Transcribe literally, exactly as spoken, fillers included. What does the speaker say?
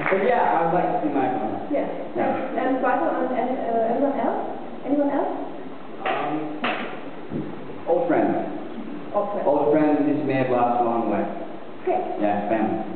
But yeah, I would like to see Michael on that. Yeah. And, and Michael and, and uh, anyone else? Anyone else? Um, old friends. Old friends. Old friends, this may have lasted a long way. Okay. Yeah, family.